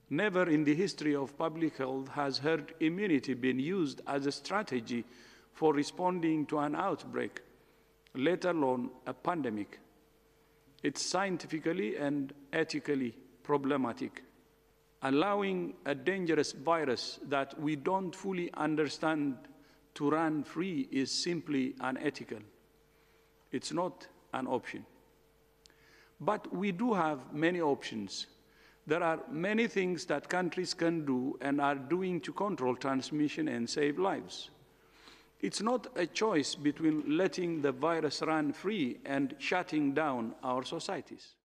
Never in the history of public health has herd immunity been used as a strategy for responding to an outbreak, let alone a pandemic. It's scientifically and ethically problematic. Allowing a dangerous virus that we don't fully understand to run free is simply unethical. It's not an option. But we do have many options. There are many things that countries can do and are doing to control transmission and save lives. It's not a choice between letting the virus run free and shutting down our societies.